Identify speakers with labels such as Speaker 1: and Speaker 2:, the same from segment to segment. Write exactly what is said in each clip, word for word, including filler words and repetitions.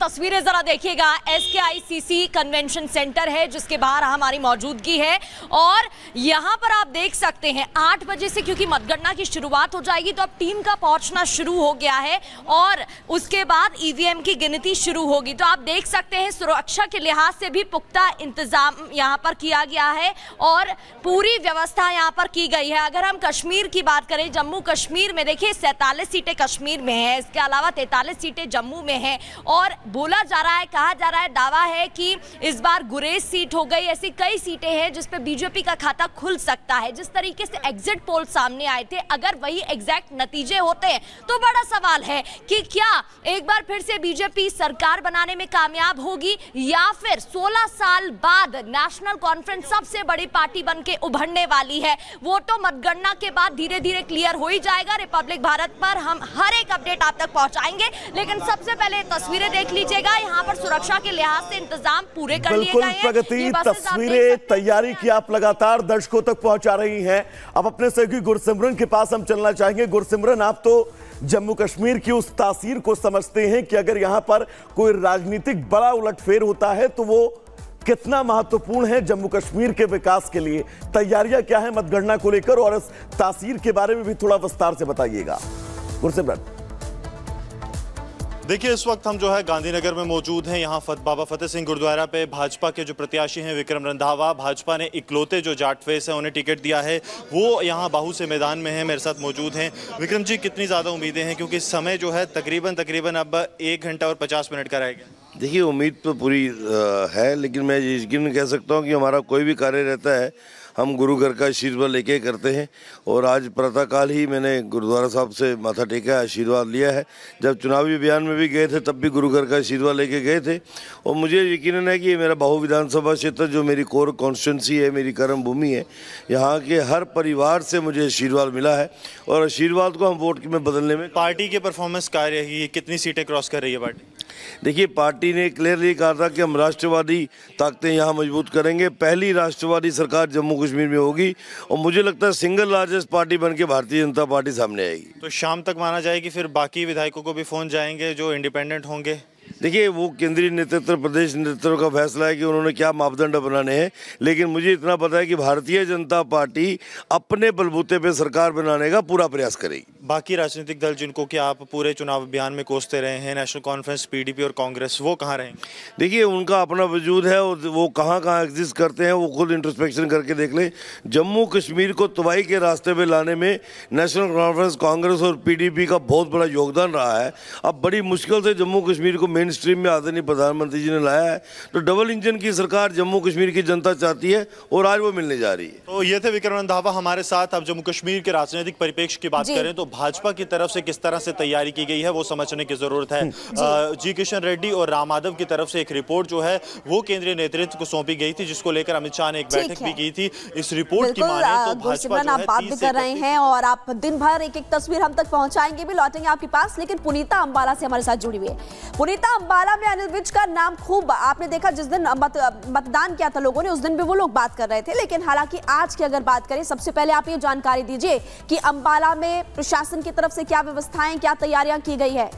Speaker 1: तस्वीरें जरा देखिएगा। एस के आई सी सी कन्वेंशन सेंटर है जिसके बाहर हमारी मौजूदगी है और यहां पर आप देख सकते हैं आठ बजे से क्योंकि मतगणना की शुरुआत हो जाएगी तो अब टीम का पहुंचना शुरू हो गया है और उसके बाद ई वी एम की गिनती शुरू होगी। तो आप देख सकते हैं सुरक्षा के लिहाज से भी पुख्ता इंतजाम यहां पर किया गया है और पूरी व्यवस्था यहां पर की गई है। अगर हम कश्मीर की बात करें, जम्मू कश्मीर में देखिए सैंतालीस सीटें कश्मीर में है, इसके अलावा तैंतालीस सीटें जम्मू में है और बोला जा रहा है, कहा जा रहा है, दावा है कि इस बार गुरेज सीट हो गई। ऐसी कई सीटें हैं जिस पे बीजेपी का खाता खुल सकता है। जिस तरीके से एग्जिट पोल सामने आए थे, अगर वही एग्जैक्ट नतीजे होते हैं तो बड़ा सवाल है कि क्या एक बार फिर से बीजेपी सरकार बनाने में कामयाब होगी या फिर सोलह साल बाद नेशनल कॉन्फ्रेंस सबसे बड़ी पार्टी बन के उभरने वाली है। वो तो मतगणना के बाद धीरे धीरे क्लियर हो ही जाएगा। रिपब्लिक भारत पर हम हर एक अपडेट आप तक पहुंचाएंगे, लेकिन सबसे पहले तस्वीरें देख लीजिएगा। यहाँ पर सुरक्षा के लिहाज से इंतजाम पूरे कर लिए गए हैं।
Speaker 2: प्रगति, तस्वीरें तैयारी की आप लगातार दर्शकों तक पहुंचा रही हैं। अब अपने सहयोगी गुरसिमरन के पास हम चलना चाहेंगे। गुरसिमरन, आप तो जम्मू कश्मीर की उस तासीर को समझते हैं कि अगर यहां पर कोई राजनीतिक बड़ा उलटफेर होता है तो वो कितना महत्वपूर्ण है जम्मू कश्मीर के विकास के लिए। तैयारियां क्या है मतगणना को लेकर और इस तासीर के बारे में भी थोड़ा विस्तार से बताइएगा गुरसिमरन।
Speaker 3: देखिए, इस वक्त हम जो है गांधीनगर में मौजूद हैं। यहाँ फत, बाबा फतेह सिंह गुरुद्वारा पे भाजपा के जो प्रत्याशी हैं विक्रम रंधावा, भाजपा ने इकलौते जो जाट फेस है उन्हें टिकट दिया है, वो यहाँ बाहू से मैदान में है, मेरे साथ मौजूद हैं। विक्रम जी, कितनी ज़्यादा उम्मीदें हैं क्योंकि समय जो है तकरीबन तकरीबन अब एक घंटा और पचास मिनट का रहेगा?
Speaker 4: देखिए, उम्मीद तो पूरी है, लेकिन मैं यकीन कह सकता हूँ कि हमारा कोई भी कार्य रहता है हम गुरु घर का आशीर्वाद लेके करते हैं और आज प्रातःकाल ही मैंने गुरुद्वारा साहब से माथा टेका, आशीर्वाद लिया है। जब चुनावी अभियान में भी गए थे तब भी गुरु घर का आशीर्वाद लेके गए थे और मुझे यकीन है कि ये मेरा बाहू विधानसभा क्षेत्र जो मेरी कोर कॉन्स्टिट्यूंसी है, मेरी कर्म भूमि है, यहाँ के हर परिवार से मुझे आशीर्वाद मिला है और आशीर्वाद को हम वोट में बदलने में।
Speaker 3: पार्टी की परफॉर्मेंस क्या रही, कितनी सीटें क्रॉस कर रही है पार्टी?
Speaker 4: देखिए, पार्टी ने क्लियरली कहा था कि हम राष्ट्रवादी ताकतें यहाँ मजबूत करेंगे। पहली राष्ट्रवादी सरकार जम्मू कश्मीर में होगी और मुझे लगता है सिंगल लार्जेस्ट पार्टी बन के भारतीय जनता पार्टी सामने आएगी।
Speaker 3: तो शाम तक माना जाए कि फिर बाकी विधायकों को भी फोन जाएंगे जो इंडिपेंडेंट होंगे?
Speaker 4: देखिए, वो केंद्रीय नेतृत्व, प्रदेश नेतृत्व का फैसला है कि उन्होंने क्या मापदंड बनाने हैं, लेकिन मुझे इतना पता है कि भारतीय जनता पार्टी अपने बलबूते पे सरकार बनाने का पूरा प्रयास करेगी।
Speaker 3: बाकी राजनीतिक दल जिनको कि आप पूरे चुनाव अभियान में कोसते रहे हैं, national conference, P D P और कांग्रेस, वो कहाँ रहेंगे?
Speaker 4: देखिए, उनका अपना वजूद है और वो कहाँ कहाँ एग्जिस्ट करते हैं वो खुद इंट्रोस्पेक्शन करके देख लें। जम्मू कश्मीर को तबाही के रास्ते पे लाने में नेशनल कॉन्फ्रेंस, कांग्रेस और पी डी पी का बहुत बड़ा योगदान रहा है। अब बड़ी मुश्किल से जम्मू कश्मीर को मेन स्ट्रीम में आदरणीय प्रधानमंत्री जी ने लाया है, तो डबल इंजन की सरकार जम्मू कश्मीर की जनता चाहती है और आज वो मिलने जा रही है।
Speaker 3: तो ये थे विक्रम रंधावा हमारे साथ। अब जम्मू कश्मीर के राजनीतिक परिप्रेक्ष्य की बात करें तो भाजपा की तरफ से किस तरह से तैयारी की गई है वो समझने की जरूरत है। जी किशन रेड्डी और राम माधव की तरफ से एक रिपोर्ट जो है वो केंद्रीय नेतृत्व को सौंपी गई थी, जिसको लेकर अमित शाह ने एक बैठक भी की थी। इस रिपोर्ट की माने तो भाजपा जो है
Speaker 5: बात भी कर रहे हैं और आप दिन भर एक एक तस्वीर हम तक पहुंचाएंगे भी, लौटेंगे आपके पास। लेकिन पुनीता अंबाला से हमारे साथ जुड़ी हुई है। पुनीता, अंबाला में अनिल विज का नाम खूब आपने देखा, जिस दिन मत, मतदान किया था लोगों ने उस दिन भी वो लोग बात कर रहे थे, लेकिन हालांकि आज की अगर बात करें, सबसे पहले आप ये जानकारी दीजिए कि अंबाला में प्रशासन की तरफ से क्या व्यवस्थाएं, क्या तैयारियां की गई है?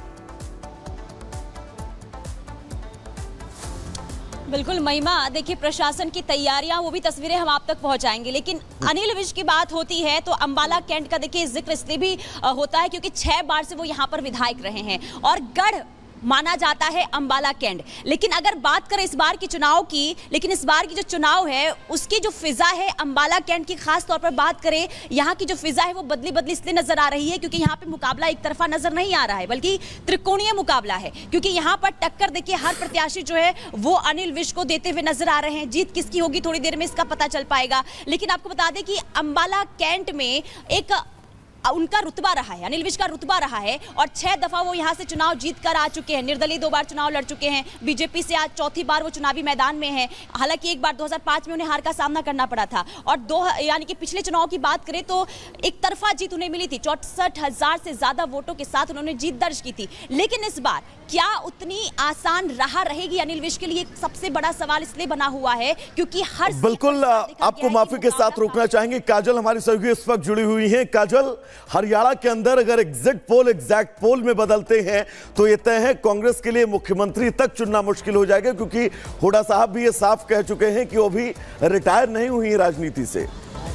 Speaker 6: बिल्कुल महिमा, देखिए प्रशासन की तैयारियां, वो भी तस्वीरें हम आप तक पहुंचाएंगे, लेकिन अनिल विज की बात होती है तो अंबाला कैंट का देखिए जिक्र इसलिए भी होता है क्योंकि छह बार से वो यहां पर विधायक रहे हैं और गढ़ माना जाता है अंबाला कैंट। लेकिन अगर बात करें इस बार की चुनाव की, लेकिन इस बार की जो चुनाव है उसकी जो फिजा है अंबाला कैंट की, खास तौर पर बात करें यहाँ की जो फिजा है वो बदली बदली इसलिए नजर आ रही है क्योंकि यहाँ पे मुकाबला एक तरफा नजर नहीं आ रहा है, बल्कि त्रिकोणीय मुकाबला है। क्योंकि यहाँ पर टक्कर देखिए हर प्रत्याशी जो है वो अनिल विज को देते हुए नजर आ रहे हैं। जीत किसकी होगी थोड़ी देर में इसका पता चल पाएगा, लेकिन आपको बता दें कि अंबाला कैंट में एक उनका रुतबा रहा है, अनिल विज का रुतबा रहा है और छह दफा वो यहां से चुनाव जीत कर आ चुके हैं। निर्दलीय दो बार चुनाव लड़ चुके हैं, बीजेपी से आज चौथी बार वो चुनावी मैदान में है। हालांकि एक बार दो हज़ार पाँच में उन्हें हार का सामना करना पड़ा था और दो यानी कि पिछले चुनाव की बात करें तो एक तरफा जीत उन्हें मिली थी, चौसठ हजार से ज्यादा वोटों के साथ उन्होंने जीत दर्ज की थी। लेकिन इस बार क्या उतनी आसान राह रहेगी अनिल विज के लिए, सबसे बड़ा सवाल इसलिए बना हुआ है क्योंकि हर
Speaker 2: बिल्कुल आपको माफी के साथ रोकना चाहेंगे। काजल हमारी सहयोगी इस वक्त जुड़ी हुई है। काजल, हरियाणा के अंदर अगर एग्जिट पोल एग्जैक्ट पोल में बदलते हैं तो यह तय है कांग्रेस के लिए मुख्यमंत्री तक चुनना मुश्किल हो जाएगा, क्योंकि हुड्डा साहब भी ये साफ कह चुके हैं कि वो भी रिटायर नहीं हुई राजनीति से।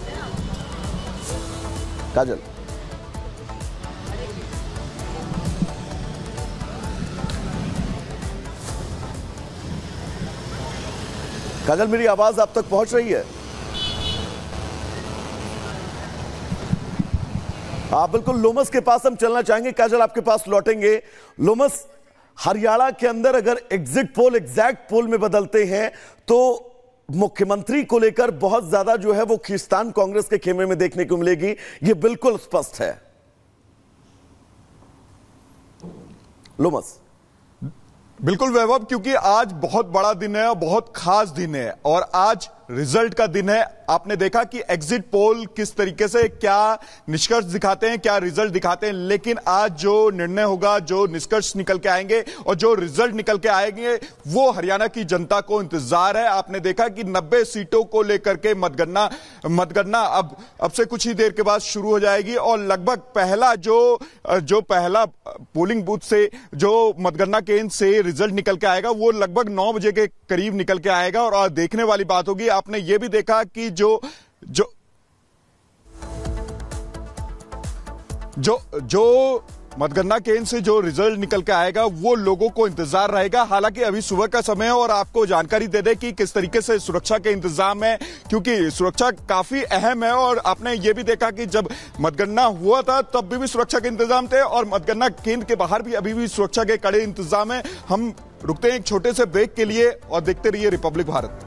Speaker 2: काजल, काजल मेरी आवाज आप तक पहुंच रही है? आप बिल्कुल लोमस के पास हम चलना चाहेंगे। काजल आपके पास लौटेंगे। लोमस, हरियाणा के अंदर अगर एग्जिट पोल एग्जैक्ट पोल में बदलते हैं तो मुख्यमंत्री को लेकर बहुत ज्यादा जो है वो खींचतान कांग्रेस के खेमे में देखने को मिलेगी, ये बिल्कुल स्पष्ट है। लोमस।
Speaker 7: बिल्कुल वैभव, क्योंकि आज बहुत बड़ा दिन है और बहुत खास दिन है और आज रिजल्ट का दिन है। आपने देखा कि एग्जिट पोल किस तरीके से क्या निष्कर्ष दिखाते हैं, क्या रिजल्ट दिखाते हैं, लेकिन आज जो निर्णय होगा, जो निष्कर्ष निकल के आएंगे और जो रिजल्ट निकल के आएंगे वो हरियाणा की जनता को इंतजार है। आपने देखा कि नब्बे सीटों को लेकर के मतगणना मतगणना अब अब से कुछ ही देर के बाद शुरू हो जाएगी और लगभग पहला जो जो पहला पोलिंग बूथ से जो मतगणना केंद्र से रिजल्ट निकल के आएगा वो लगभग नौ बजे के करीब निकल के आएगा। और देखने वाली बात होगी, आपने ये भी देखा कि जो जो जो जो मतगणना केंद्र से जो रिजल्ट निकल के आएगा वो लोगों को इंतजार रहेगा। हालांकि अभी सुबह का समय है और आपको जानकारी दे दे कि किस तरीके से सुरक्षा के इंतजाम है, क्योंकि सुरक्षा काफी अहम है। और आपने ये भी देखा कि जब मतगणना हुआ था तब भी, भी सुरक्षा के इंतजाम थे और मतगणना केंद्र के बाहर भी अभी भी सुरक्षा के कड़े इंतजाम है। हम रुकते हैं एक छोटे से ब्रेक के लिए और देखते रहिए Republic Bharat.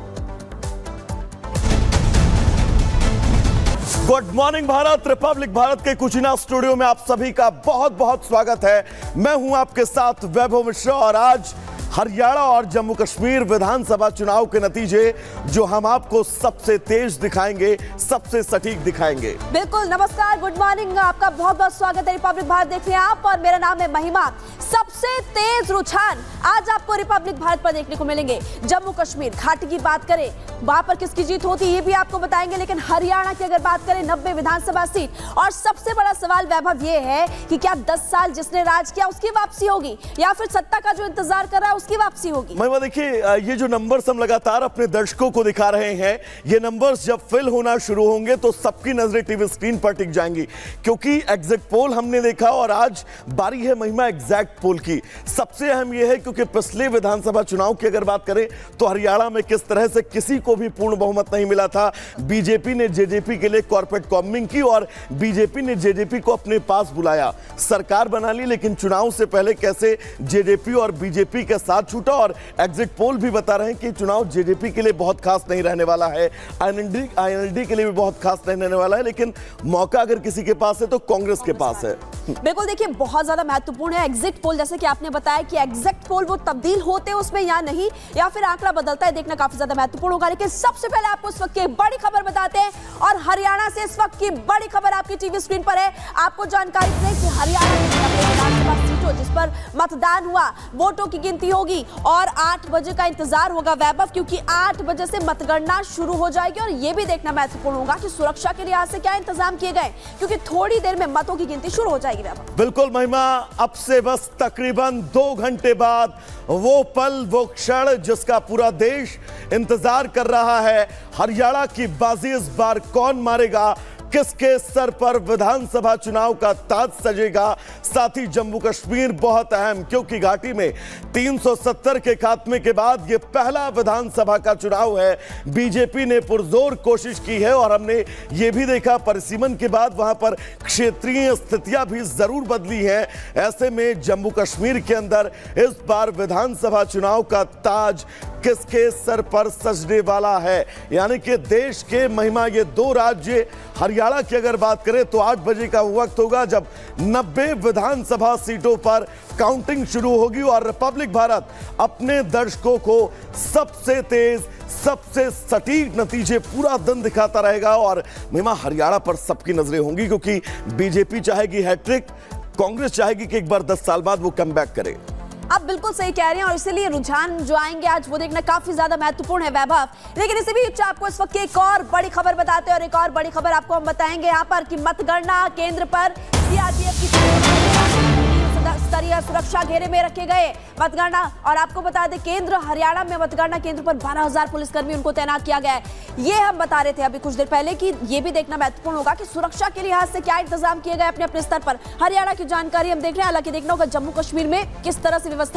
Speaker 2: Good morning Bharat, Republic Bharat के कुचिना स्टूडियो में आप सभी का बहुत बहुत स्वागत है। मैं हूं आपके साथ वैभव मिश्रा और आज हरियाणा और जम्मू कश्मीर विधानसभा चुनाव के नतीजे जो हम आपको सबसे तेज दिखाएंगे, सबसे सटीक दिखाएंगे।
Speaker 5: बिल्कुल, नमस्कार, गुड मॉर्निंग, आपका बहुत बहुत स्वागत है। रिपब्लिक भारत देख रहे हैं आप और मेरा नाम है महिमा। सबसे तेज रुझान आज आपको रिपब्लिक भारत पर देखने को मिलेंगे। जम्मू कश्मीर घाटी की बात करें, वहां पर किसकी जीत होती है ये भी आपको बताएंगे, लेकिन हरियाणा की अगर बात करें नब्बे विधानसभा सीट। और सबसे बड़ा सवाल वैभव ये है कि क्या दस साल जिसने राज किया उसकी वापसी होगी या फिर सत्ता का जो इंतजार कर रहा है उसकी वापसी होगी।
Speaker 2: महिमा, देखिए ये जो नंबर्स हम लगातार अपने दर्शकों को दिखा रहे हैं, ये नंबर्स जब फिल होना शुरू होंगे तो सबकी नजरें टीवी स्क्रीन पर टिक जाएंगी, क्योंकि एग्जिट पोल हमने देखा और आज बारी है महिमा एग्जैक्ट पोल की। सबसे अहम यह है क्योंकि पिछले विधानसभा चुनाव की अगर बात करें तो हरियाणा में किस तरह से किसी को भी पूर्ण बहुमत नहीं मिला था। बीजेपी ने जेजेपी के लिए कॉर्पोरेट कॉम्बिंग की और बीजेपी ने जेजेपी को अपने पास बुलाया, सरकार बना ली, लेकिन चुनाव से पहले कैसे जेजेपी और बीजेपी के साथ छूटा। और एग्जिट पोल भी बता रहे हैं कि चुनाव जेजेपी के लिए बहुत खास नहीं रहने वाला है, आईएनएलडी आईएनएलडी के लिए भी बहुत खास नहीं रहने वाला है, लेकिन मौका अगर किसी के पास है तो कांग्रेस के पास है।
Speaker 5: बिल्कुल, देखिए बहुत ज्यादा महत्वपूर्ण है एग्जिट पोल। जैसे कि आपने बताया कि एग्जैक्ट पोल वो तब्दील होते हैं उसमें या नहीं, या फिर आंकड़ा बदलता है, देखना काफी ज्यादा महत्वपूर्ण होगा। लेकिन सबसे पहले आपको इस वक्त की बड़ी खबर बताते हैं और हरियाणा से इस वक्त की बड़ी खबर आपकी टीवी स्क्रीन पर है। आपको जानकारी दें कि हरियाणा की विधानसभा सीटों जिस पर मतदान हुआ, वोटों की गिनती होगी और आठ बजे का इंतजार होगा वैभव, क्योंकि आठ बजे से मतगणना शुरू हो जाएगी। और यह भी देखना महत्वपूर्ण होगा कि सुरक्षा के लिहाज से क्या इंतजाम किए गए, क्योंकि थोड़ी देर में मतों की गिनती शुरू हो जाएगी वैभव।
Speaker 2: बिल्कुल महिमा, अब से बस तकरीबन दो घंटे बाद वो पल, वो क्षण जिसका पूरा देश इंतजार कर रहा है। हरियाणा की बाजी इस बार कौन मारेगा, किसके सर पर विधानसभा चुनाव का ताज सजेगा। साथ ही जम्मू कश्मीर बहुत अहम, क्योंकि घाटी में तीन सौ सत्तर के खात्मे के बाद यह पहला विधानसभा का चुनाव है। बीजेपी ने पुरजोर कोशिश की है और हमने ये भी देखा परिसीमन के बाद वहां पर क्षेत्रीय स्थितियां भी जरूर बदली हैं। ऐसे में जम्मू कश्मीर के अंदर इस बार विधानसभा चुनाव का ताज किसके सर पर सजने वाला है, यानी कि देश के महिमा ये दो राज्य। हरियाणा की अगर बात करें तो आठ बजे का वक्त होगा जब नब्बे विधानसभा सीटों पर काउंटिंग शुरू होगी और रिपब्लिक भारत अपने दर्शकों को सबसे तेज, सबसे सटीक नतीजे पूरा दिन दिखाता रहेगा। और महिमा, हरियाणा पर सबकी नजरें होंगी, क्योंकि बीजेपी चाहेगी हैट्रिक, कांग्रेस चाहेगी कि एक बार दस साल बाद वो कमबैक करे।
Speaker 5: आप बिल्कुल सही कह रहे हैं और इसीलिए रुझान जो आएंगे आज वो देखना काफी ज्यादा महत्वपूर्ण है वैभव। लेकिन इसी बीच आपको इस वक्त की एक और बड़ी खबर बताते हैं और एक और बड़ी खबर आपको हम बताएंगे यहाँ पर कि मतगणना केंद्र पर सीआरपीएफ की स्तरीय सुरक्षा घेरे में रखे गए मतगणना। और आपको बता दें केंद्र हरियाणा में मतगणना केंद्र पर बारह हजार पुलिसकर्मी उनको तैनात किया गया है। ये हम बता रहे थे अभी कुछ देर पहले कि ये भी देखना महत्वपूर्ण होगा कि सुरक्षा के लिहाज से क्या इंतजाम किए गए अपने अपने स्तर पर। हरियाणा की जानकारी हम देख रहे हैं, हालांकि देखना होगा जम्मू कश्मीर में किस तरह से व्यवस्था